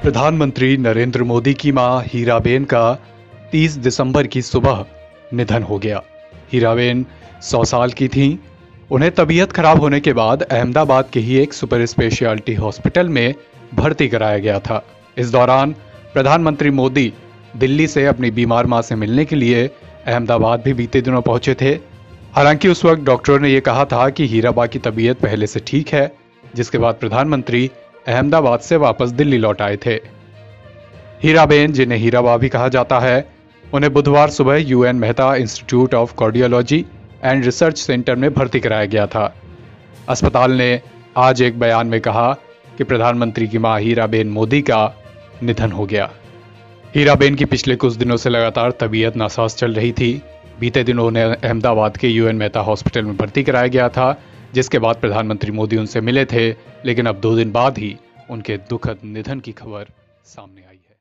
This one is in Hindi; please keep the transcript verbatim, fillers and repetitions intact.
प्रधानमंत्री नरेंद्र मोदी की मां हीराबेन का तीस दिसंबर की सुबह निधन हो गया। हीराबेन सौ साल की थीं। उन्हें तबीयत खराब होने के बाद अहमदाबाद के ही एक सुपर स्पेशलिटी हॉस्पिटल में भर्ती कराया गया था। इस दौरान प्रधानमंत्री मोदी दिल्ली से अपनी बीमार मां से मिलने के लिए अहमदाबाद भी बीते दिनों पहुंचे थे। हालांकि उस वक्त डॉक्टरों ने यह कहा था कि हीराबा की तबीयत पहले से ठीक है, जिसके बाद प्रधानमंत्री अहमदाबाद से वापस दिल्ली लौट आए थे। हीराबेन, जिन्हें हीराबा भी कहा जाता है, उन्हें बुधवार सुबह UN Mehta institute of cardiology and research centre में भर्ती कराया गया था। अस्पताल ने आज एक बयान में कहा कि प्रधानमंत्री की मां हीराबेन मोदी का निधन हो गया। हीराबेन की पिछले कुछ दिनों से लगातार तबीयत नासाज चल रही थी। बीते दिनों उन्हें अहमदाबाद के यूएन मेहता हॉस्पिटल में भर्ती कराया गया था, जिसके बाद प्रधानमंत्री मोदी उनसे मिले थे, लेकिन अब दो दिन बाद ही उनके दुखद निधन की खबर सामने आई है।